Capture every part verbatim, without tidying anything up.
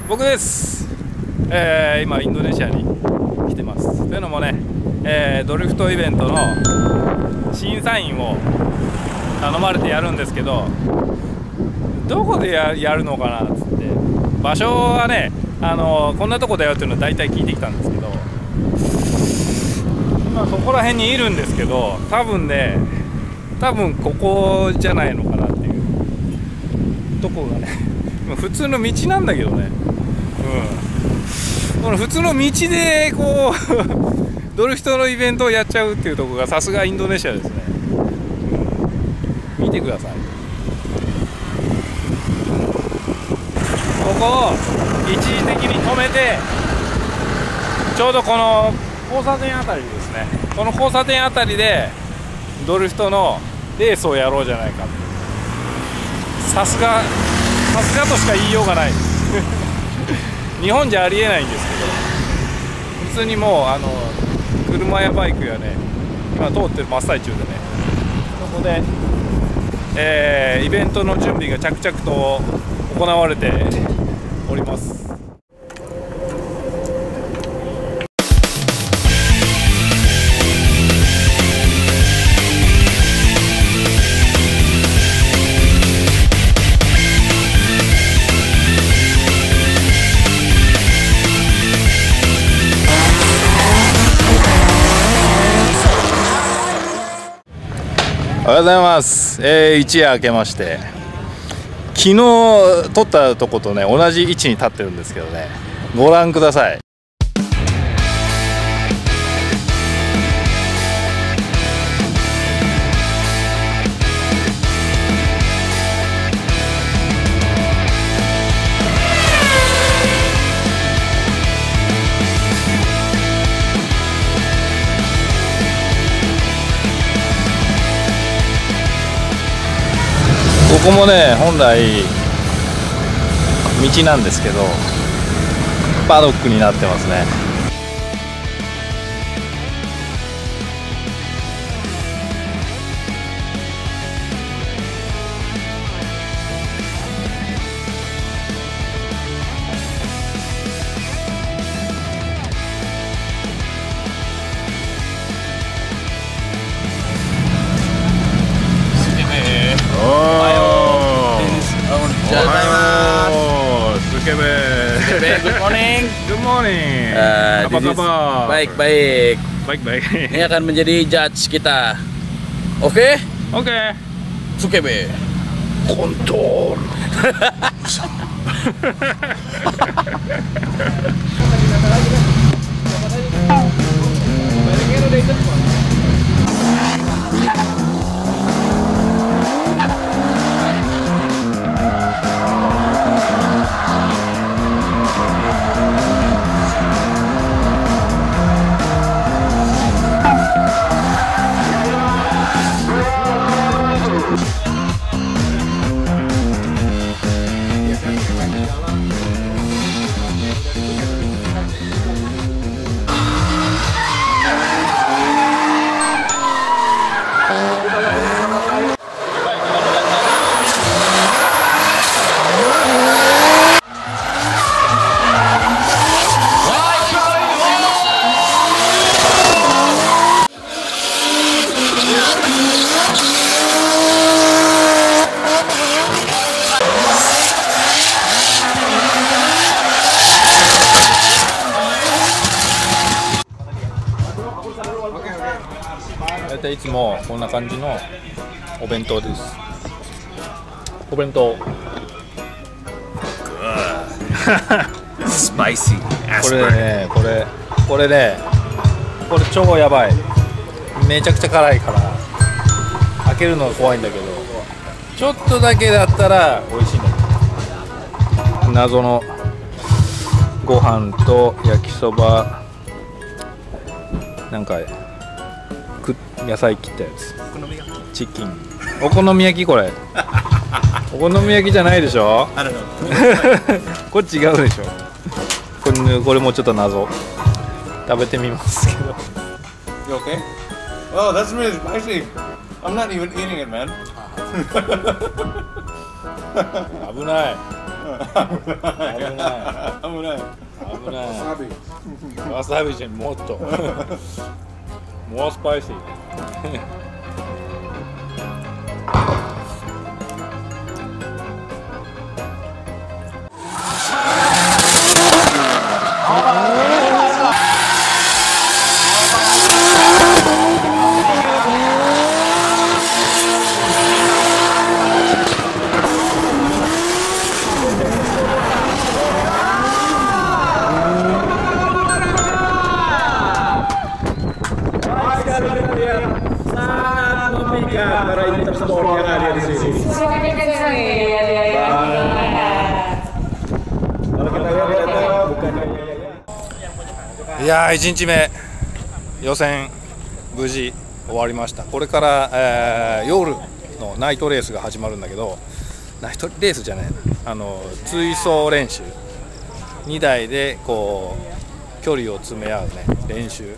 僕です、えー、今インドネシアに来てます。というのもね、えー、ドリフトイベントの審査員を頼まれてやるんですけど、どこで や, やるのかなっつって、場所はね、あのー、こんなとこだよっていうのを大体聞いてきたんですけど、今そこら辺にいるんですけど、多分ね多分ここじゃないのかなっていうとこがね、普通の道なんだけどね、うん、この普通の道でこうドリフトのイベントをやっちゃうっていうところがさすがインドネシアですね、うん、見てください。ここを一時的に止めて、ちょうどこの交差点あたりですね、この交差点あたりでドリフトのレースをやろうじゃないか。さすがさすがとしか言いようがない日本じゃありえないんですけど、普通にもうあの車やバイクがね今通ってる真っ最中でね、そこで、えー、イベントの準備が着々と行われております。おはようございます、えー、一夜明けまして、昨日撮ったとことね同じ位置に立ってるんですけどね、ご覧ください。ここもね本来道なんですけどパドックになってますね。 Good morning. Good morning. Uh, Apa kabar? Baik, baik. Baik, baik. Ini akan menjadi judge kita. Oke? Okay? Oke. Okay. Sukebe. Kontol. 大体いつもこんな感じのお弁当です。お弁当スパイシーこれねこれこれねこれ超やばい、めちゃくちゃ辛いから開けるのが怖いんだけど、ちょっとだけだったら美味しいんだけど、謎のご飯と焼きそばなんか野菜切ったやつ、チキン、お好み焼き、これお好み焼きじゃないでしょこれ違うでしょ、これ、これもちょっと謎、食べてみますけど。 You okay? Oh, that's really spicy. I'm not even eating it, man. 危ない。 危ない危ないわさびじゃもっともうスパイシーいやーいちにちめ予選無事終わりました。これから、えー、夜のナイトレースが始まるんだけど、ナイトレースじゃないな、あの追走練習にだいでこう距離を詰め合うね練習。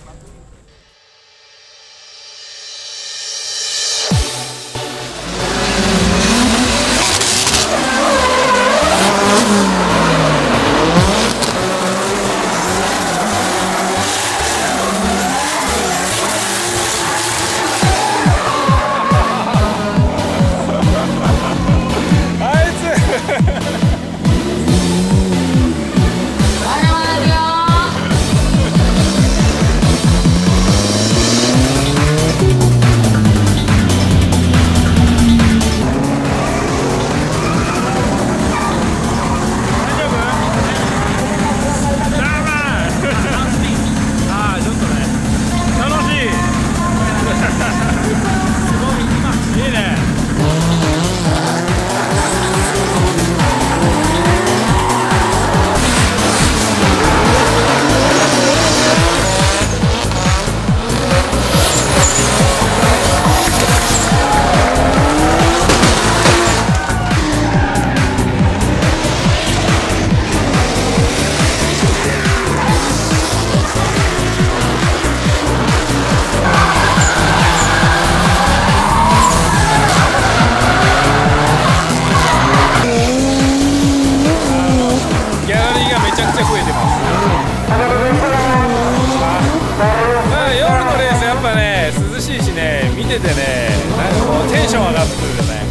見ててね、なんかこうテンション上がってくるよね。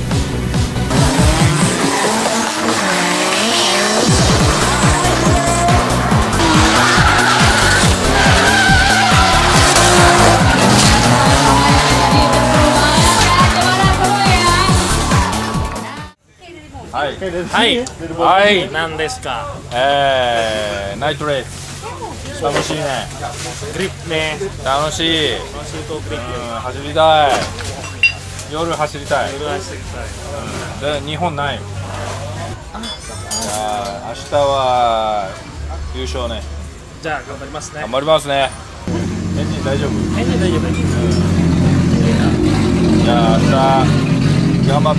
はい、 はいはい、何ですか。 えー、ナイトレース楽しいね。 グリップね。 楽しい。 楽しいとグリップ。 走りたい。夜走りたい。 夜走りたい。 で日本ない。じゃあ明日は優勝ね。 じゃあ頑張りますね。 頑張りますね。エンジン大丈夫？ エンジン大丈夫。 じゃあ明日頑張って。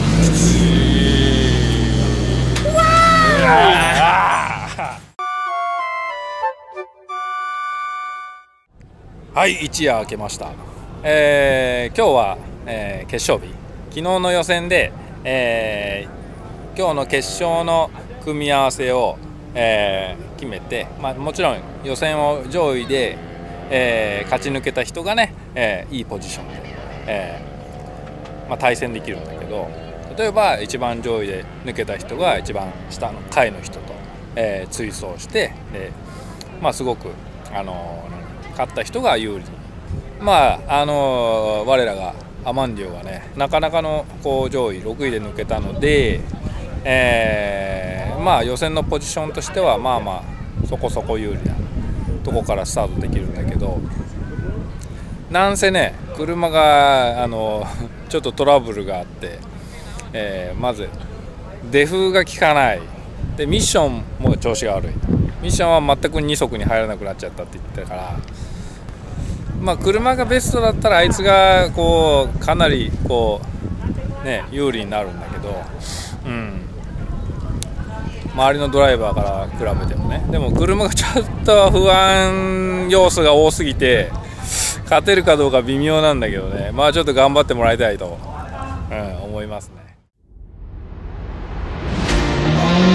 はい、一夜明けました。えー、今日は、えー、決勝日。昨日の予選で、えー、今日の決勝の組み合わせを、えー、決めて、まあ、もちろん予選を上位で、えー、勝ち抜けた人がね、えー、いいポジションで、えーまあ、対戦できるんだけど、例えば一番上位で抜けた人が一番下の下位の人と、えー、追走して、でまあ、すごく、あのー勝った人が有利に、まああのー、我らがアマンディオがねなかなかのこう上位ろくいで抜けたので、えー、まあ予選のポジションとしてはまあまあそこそこ有利なとこからスタートできるんだけど、なんせね車があのちょっとトラブルがあって、えー、まずデフが効かないで、ミッションも調子が悪い。ミッションは全くに速に入らなくなっちゃったって言ってたから、まあ車がベストだったらあいつがこうかなりこうね有利になるんだけど、うん、周りのドライバーから比べてもね。でも車がちょっと不安要素が多すぎて勝てるかどうか微妙なんだけどね、まあちょっと頑張ってもらいたいと、うん、思いますね。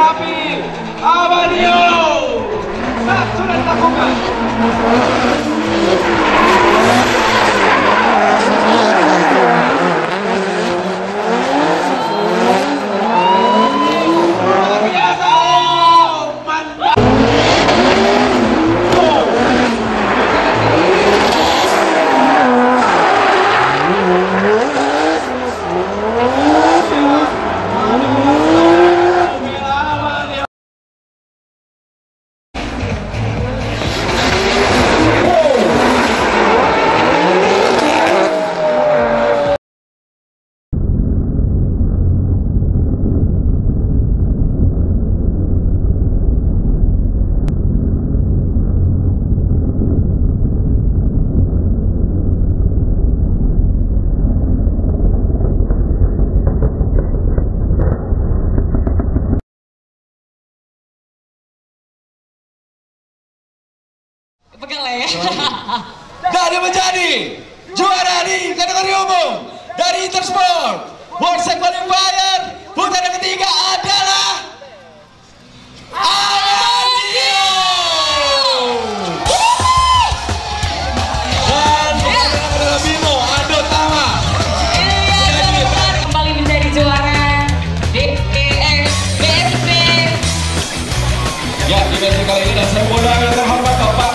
Tapi Avanio tak sudah dilakukan. Luar biasa. Mantap. Pegang lah ya. Dan dia menjadi juara di kategori umum dari Intersport World Set Qualifier putaran ketiga adalah Avanio. Dan pemenang adalah Bimo Ando Tama. Kembali menjadi juara D E S B S B. Ya, di match kali ini dan saya bola yang terhormat Bapak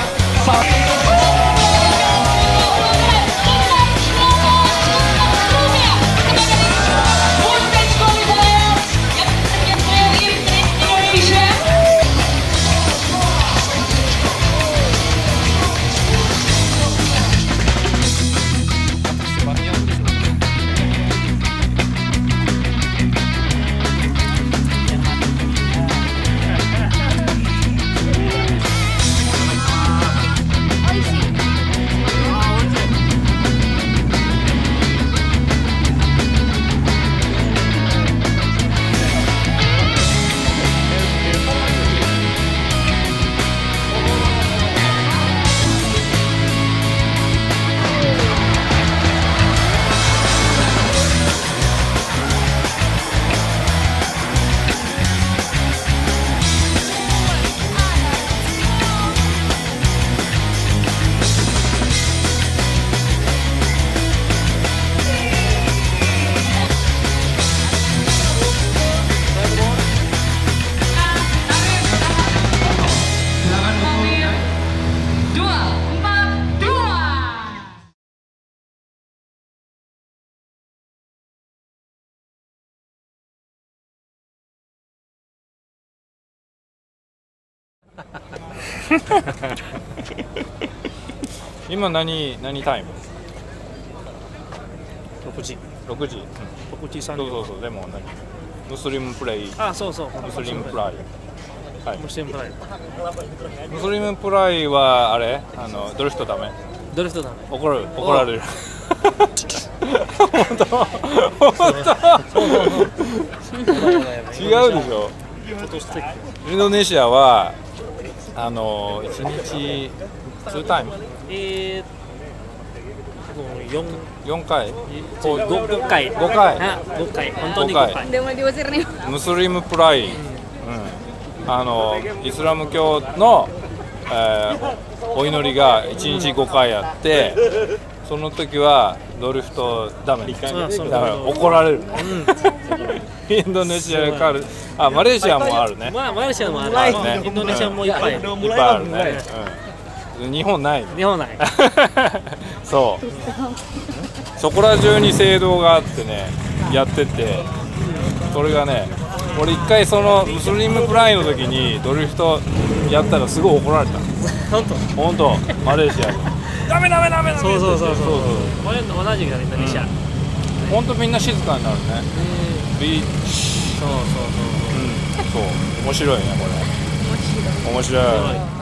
今何何タイム？ ろくじ。 ろくじ。うん、 ろくじさんじゅう。 そうそうそう。でも何？ムスリムプレイ。 あ、そうそう。 ムスリムプライ。はい。 ムスリムプライ。 ムスリムプライはあれ？あのドリフトダメ。 ドリフトダメ。 怒る怒られる。本当本当。違うでしょ。インドネシアはあの一日ツータイム。 えー、四四回。 五五回。 五回。 五回。本当に五回。 Udah mau diusir nih. ムスリムプライ、うん、あのイスラム教の、えー、お祈りがいちにちごかいあって、その時はドリフトダメ、ダメ怒られるね。インドネシアからあマレーシアもあるね。 まあマレーシアもあるね。インドネシアもいっぱいいっぱいあるね。うん、日本ない。 日本ない。 そう。そこら中に聖堂があってね、やってて、それがね、俺一回そのムスリムプライの時にドリフトやったらすごい怒られた。 本当。 本当。マレーシアで。ダメダメダメダメ。 そうそうそうそう。これと同じぐらいインドネシア。 本当みんな静かになるね。ビーチ。 そうそうそう。 うん。そう。面白いねこれ。面白い。面白い。